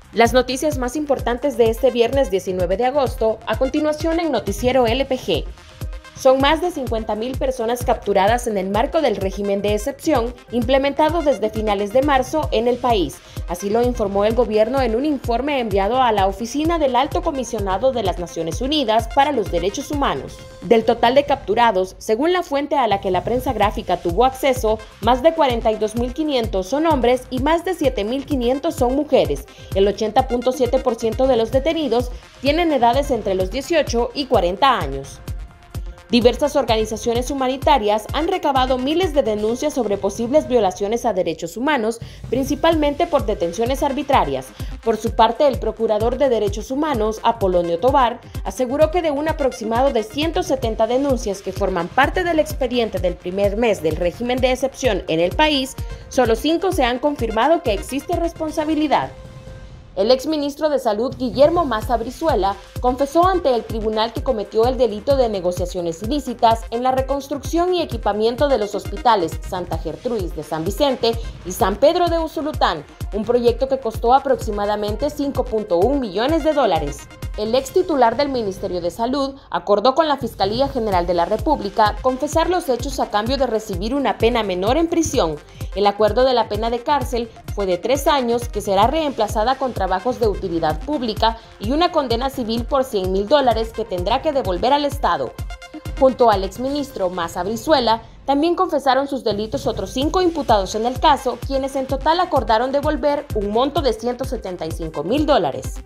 Las noticias más importantes de este viernes 19 de agosto, a continuación en Noticiero LPG. Son más de 50.000 personas capturadas en el marco del régimen de excepción implementado desde finales de marzo en el país. Así lo informó el gobierno en un informe enviado a la Oficina del Alto Comisionado de las Naciones Unidas para los Derechos Humanos. Del total de capturados, según la fuente a la que la prensa gráfica tuvo acceso, más de 42.500 son hombres y más de 7.500 son mujeres. El 80.7% de los detenidos tienen edades entre los 18 y 40 años. Diversas organizaciones humanitarias han recabado miles de denuncias sobre posibles violaciones a derechos humanos, principalmente por detenciones arbitrarias. Por su parte, el procurador de Derechos Humanos, Apolonio Tovar, aseguró que de un aproximado de 170 denuncias que forman parte del expediente del primer mes del régimen de excepción en el país, solo 5 se han confirmado que existe responsabilidad. El exministro de Salud, Guillermo Massa Brizuela, confesó ante el tribunal que cometió el delito de negociaciones ilícitas en la reconstrucción y equipamiento de los hospitales Santa Gertrudis de San Vicente y San Pedro de Usulután, un proyecto que costó aproximadamente $5.1 millones. El ex titular del Ministerio de Salud acordó con la Fiscalía General de la República confesar los hechos a cambio de recibir una pena menor en prisión. El acuerdo de la pena de cárcel fue de 3 años, que será reemplazada con trabajos de utilidad pública y una condena civil por $100.000 que tendrá que devolver al Estado. Junto al exministro Massa Brizuela, también confesaron sus delitos otros 5 imputados en el caso, quienes en total acordaron devolver un monto de $175.000.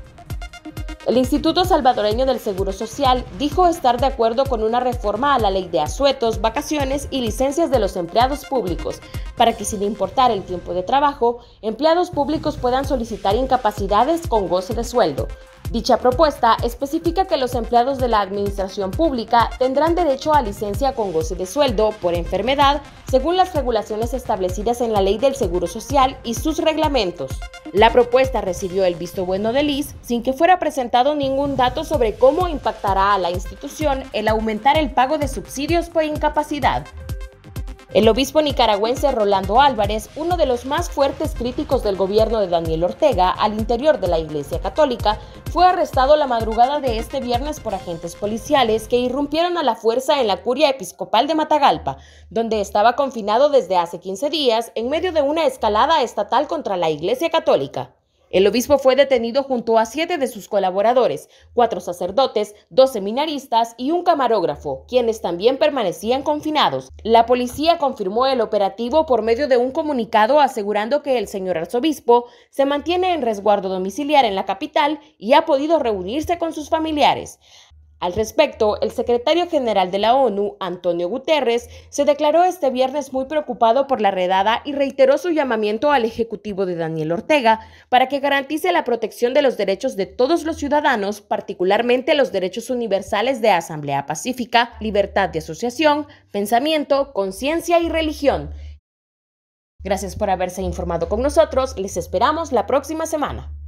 El Instituto Salvadoreño del Seguro Social dijo estar de acuerdo con una reforma a la ley de asuetos, vacaciones y licencias de los empleados públicos, para que sin importar el tiempo de trabajo, empleados públicos puedan solicitar incapacidades con goce de sueldo. Dicha propuesta especifica que los empleados de la administración pública tendrán derecho a licencia con goce de sueldo por enfermedad según las regulaciones establecidas en la Ley del Seguro Social y sus reglamentos. La propuesta recibió el visto bueno del ISS sin que fuera presentado ningún dato sobre cómo impactará a la institución el aumentar el pago de subsidios por incapacidad. El obispo nicaragüense Rolando Álvarez, uno de los más fuertes críticos del gobierno de Daniel Ortega al interior de la Iglesia Católica, fue arrestado la madrugada de este viernes por agentes policiales que irrumpieron a la fuerza en la curia episcopal de Matagalpa, donde estaba confinado desde hace 15 días en medio de una escalada estatal contra la Iglesia Católica. El obispo fue detenido junto a 7 de sus colaboradores, 4 sacerdotes, 2 seminaristas y un camarógrafo, quienes también permanecían confinados. La policía confirmó el operativo por medio de un comunicado asegurando que el señor arzobispo se mantiene en resguardo domiciliar en la capital y ha podido reunirse con sus familiares. Al respecto, el secretario general de la ONU, Antonio Guterres, se declaró este viernes muy preocupado por la redada y reiteró su llamamiento al ejecutivo de Daniel Ortega para que garantice la protección de los derechos de todos los ciudadanos, particularmente los derechos universales de asamblea pacífica, libertad de asociación, pensamiento, conciencia y religión. Gracias por haberse informado con nosotros. Les esperamos la próxima semana.